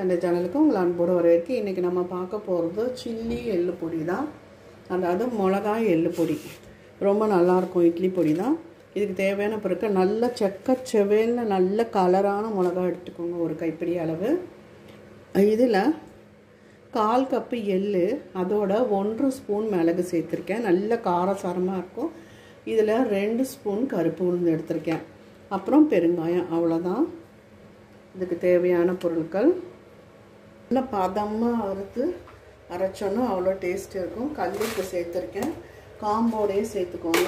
தண்டை சேனலுக்கு உங்களை அன்போடு வரவேற்கு. இன்றைக்கி நம்ம பார்க்க போகிறது சில்லி எள்ளு பொடி தான், அதாவது மிளகாய் எள்ளு பொடி. ரொம்ப நல்லாயிருக்கும். இட்லி பொடி தான். இதுக்கு தேவையான பொருட்கள் நல்ல செவேல்னு நல்ல கலரான மிளகாய் எடுத்துக்கோங்க, ஒரு கைப்பிடி அளவு. இதில் 1/4 கப்பு எள்ளு, அதோட 1 ஸ்பூன் மிளகு சேர்த்துருக்கேன். நல்ல காரசாரமாக இருக்கும். இதில் 2 ஸ்பூன் கருப்பு உளுந்து எடுத்திருக்கேன். அப்புறம் பெருங்காயம். அவ்வளோதான் இதுக்கு தேவையான பொருட்கள். நல்லா பதமாக அரைச்சோன்னா அவ்வளோ டேஸ்ட் இருக்கும். கல்லுப்பு சேர்த்துருக்கேன், காம்போடையே சேர்த்துக்கோங்க.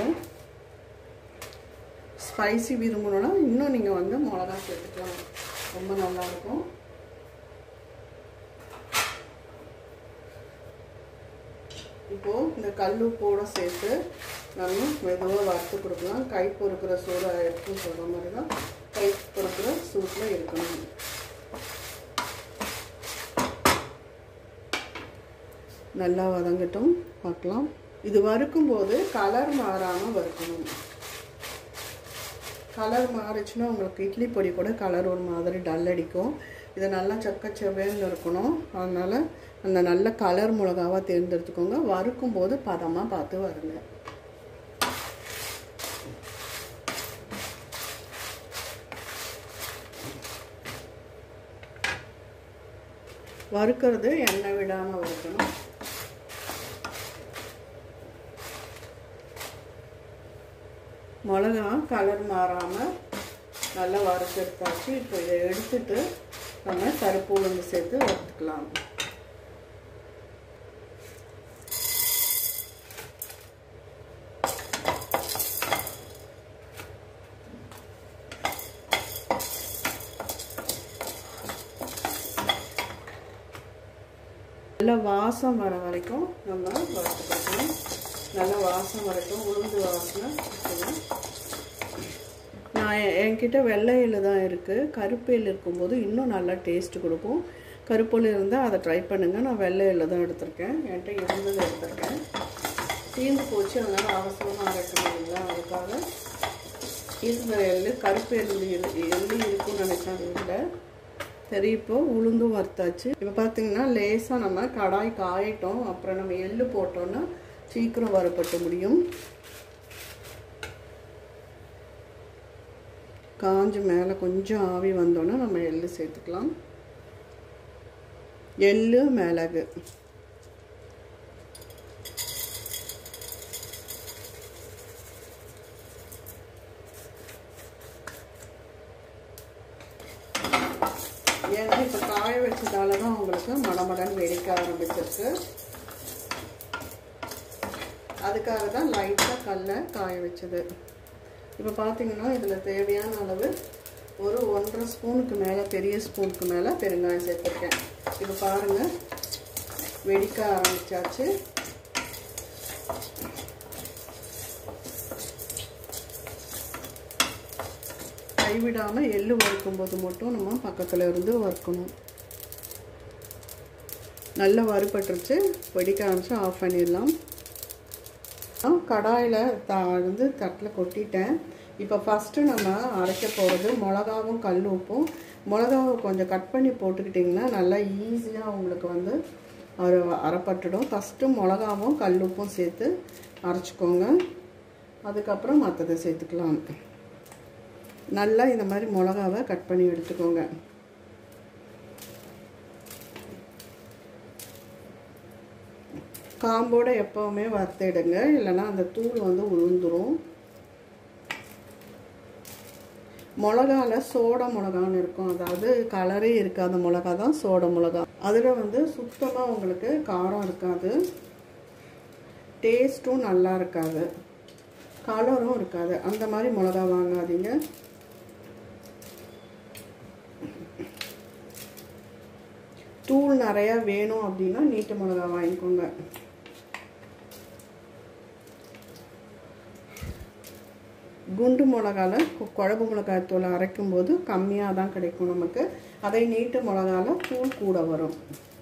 ஸ்பைசி விரும்பணுன்னா இன்னும் நீங்கள் மிளகா சேர்த்துக்கலாம், ரொம்ப நல்லாயிருக்கும். இப்போது இந்த கல்லுப்போடு சேர்த்து நம்ம மெதுவாக வறுத்து கொடுக்கலாம். கை பொறுக்கிற சூடு எடுத்து சொல்கிற மாதிரி தான் கை பொறுக்கிற சூட்டில் இருக்கணும். நல்லா வதங்கட்டும், பார்க்கலாம். இது வறுக்கும்போது கலர் மாறாமல் வறுக்கணும். கலர் மாறிச்சுன்னா உங்களுக்கு இட்லி பொடி கூட கலர் ஒரு மாதிரி டல் அடிக்கும். இது நல்லா செவேல்னு இருக்கணும். அதனால் அந்த நல்ல கலர் மிளகாவாக தேர்ந்தெடுத்துக்கோங்க. வறுக்கும்போது பதமாக பார்த்து வருங்க. வறுக்கிறது எண்ணெய் விடாமல் வறுக்கணும். மிளகா கலர் மாறாமல் நல்லா வறுத்து எடுத்தாச்சு. இப்போ இதை எடுத்துட்டு நம்ம கருப்பு உளுந்து சேர்த்து வறுத்துக்கலாம். நல்லா வாசம் வர வரைக்கும் நம்ம வறுத்துக்கலாம். நல்லா வாசம் வரட்டும், உளுந்து வாசனை. நான் என்கிட்ட வெள்ளை எள்ளு தான் இருக்குது. கருப்பு எள்ளு இருக்கும்போது இன்னும் நல்லா டேஸ்ட் கொடுக்கும். கருப்பு எள்ளு இருந்தால் அதை ட்ரை பண்ணுங்கள். நான் வெள்ளை எள்ளு தான் எடுத்திருக்கேன். என்கிட்ட இருந்தது எடுத்திருக்கேன். தீர்ந்து போச்சு, அதனால் அவசரமாக அரைக்கணும் இல்லைங்களா, அதுக்காக இருந்த எள்ளு கருப்பு எள்ளு இருக்குன்னு நினைச்சேன். இல்லை சரி, இப்போ உளுந்தும் வறுத்தாச்சு. இப்போ பார்த்தீங்கன்னா லேசாக நம்ம கடாய் காயிட்டோம். அப்புறம் நம்ம எள்ளு போட்டோன்னா சீக்கிரம் வறுப்பட்டு முடியும். காஞ்சு மேலே கொஞ்சம் ஆவி வந்தோன்னா நம்ம எள்ளு சேர்த்துக்கலாம். எள்ளு மிளகு ஏன்னா இப்போ காய வச்சதால தான் உங்களுக்கு மடமடன்னு வெடிக்க ஆரம்பிச்சிருக்கு. அதுக்காக தான் லைட்டாக கல்லை காய வச்சது. இப்போ பார்த்தீங்கன்னா இதில் தேவையான அளவு ஒரு 1.5 ஸ்பூனுக்கு மேலே, பெரிய ஸ்பூனுக்கு மேலே பெருங்காயம் சேர்த்துருக்கேன். இப்போ பாருங்கள் வெடிக்க ஆரம்பிச்சாச்சு. கைவிடாமல் எள்ளு வறுக்கும்போது மட்டும் நம்ம பக்கத்தில் இருந்து வறுக்கணும். நல்லா வறுபட்டுருச்சு, வெடிக்க ஆரம்பிச்சு ஆஃப் பண்ணிடலாம். கடாயில் தட்டில் கொட்டிட்டேன். இப்போ ஃபஸ்ட்டு நம்ம அரைக்க போகிறது மிளகாவும் கல் உப்பும். மிளகாவை கொஞ்சம் கட் பண்ணி போட்டுக்கிட்டிங்கன்னா நல்லா ஈஸியாக உங்களுக்கு அரைப்பட்டுடும். ஃபஸ்ட்டு மிளகாவும் கல் உப்பும் சேர்த்து அரைச்சிக்கோங்க. அதுக்கப்புறம் மற்றதை சேர்த்துக்கலாம். நல்லா இந்த மாதிரி மிளகாவை கட் பண்ணி எடுத்துக்கோங்க. காம்போடு எப்போவுமே வறுத்திடுங்க, இல்லைன்னா அந்த தூள் உளுந்துரும். மிளகால சோடா மிளகான்னு இருக்கும், அதாவது கலரே இருக்காத மிளகா தான் சோடா மிளகா. அதில் சுத்தமாக உங்களுக்கு காரம் இருக்காது, டேஸ்ட்டும் நல்லா இருக்காது, கலரும் இருக்காது. அந்த மாதிரி மிளகா வாங்காதீங்க. தூள் நிறையா வேணும் அப்படின்னா நீட்டு மிளகா வாங்கிக்கோங்க. குண்டு மிளகால குழம்பு மிளகாய் தூள் அரைக்கும் போது கம்மியாக தான் கிடைக்கும் நமக்கு. அதே நீட்டு மிளகால தூள் கூட வரும்.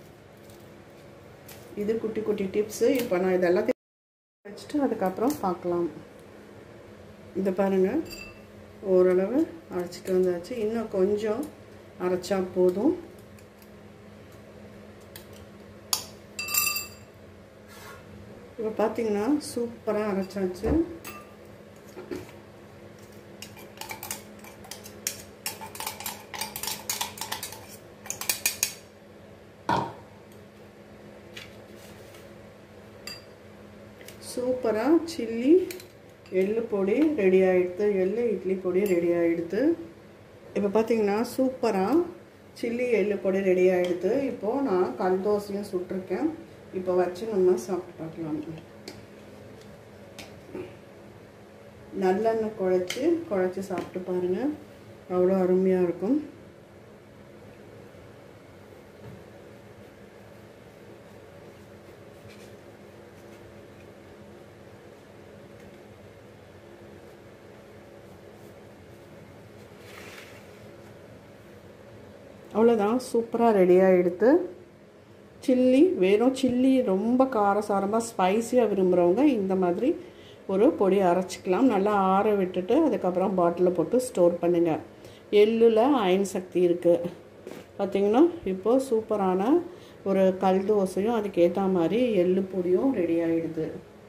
இது குட்டி குட்டி டிப்ஸு. இப்போ நான் இதெல்லாத்தையும் வச்சுட்டு அதுக்கப்புறம் பார்க்கலாம். இதை பாருங்கள், ஓரளவு அரைச்சிட்டு வந்தாச்சு. இன்னும் கொஞ்சம் அரைச்சா போதும். இப்போ பார்த்தீங்கன்னா சூப்பராக அரைச்சாச்சு. சூப்பராக சில்லி எள்ளு பொடி ரெடி ஆகிடுது, எள்ளு இட்லி பொடி ரெடி ஆகிடுது. இப்போ பார்த்தீங்கன்னா சூப்பராக சில்லி எள்ளு பொடி ரெடி ஆகிடுது. இப்போது நான் கல் தோசையும் சுட்டிருக்கேன். இப்போ வச்சு நம்ம சாப்பிட்டு பார்க்கலாம். நல்லெண்ணெய் குழச்சி சாப்பிட்டு பாருங்கள், அவ்வளோ அருமையாக இருக்கும். அவ்வளோதான், சூப்பராக ரெடி ஆகிடுது. சில்லி வெறும் சில்லி ரொம்ப காரசாரமாக ஸ்பைஸியாக விரும்புகிறவங்க இந்த மாதிரி ஒரு பொடி அரைச்சிக்கலாம். நல்லா ஆற விட்டுட்டு அதுக்கப்புறம் பாட்டிலில் போட்டு ஸ்டோர் பண்ணுங்கள். எள்ளில் அயன் சக்தி இருக்குது. பார்த்திங்கன்னா இப்போது சூப்பரான ஒரு கல் தோசையும் அதுக்கேற்ற மாதிரி எள்ளு பொடியும் ரெடி ஆகிடுது.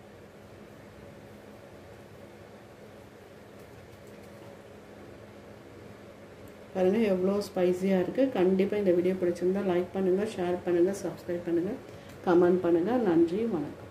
பாருங்கள் எவ்வளோ ஸ்பைஸியாக இருக்குது. கண்டிப்பாக இந்த வீடியோ பிடிச்சிருந்தால் லைக் பண்ணுங்கள், ஷேர் பண்ணுங்கள், சப்ஸ்கிரைப் பண்ணுங்கள், கமெண்ட் பண்ணுங்கள். நன்றி, வணக்கம்.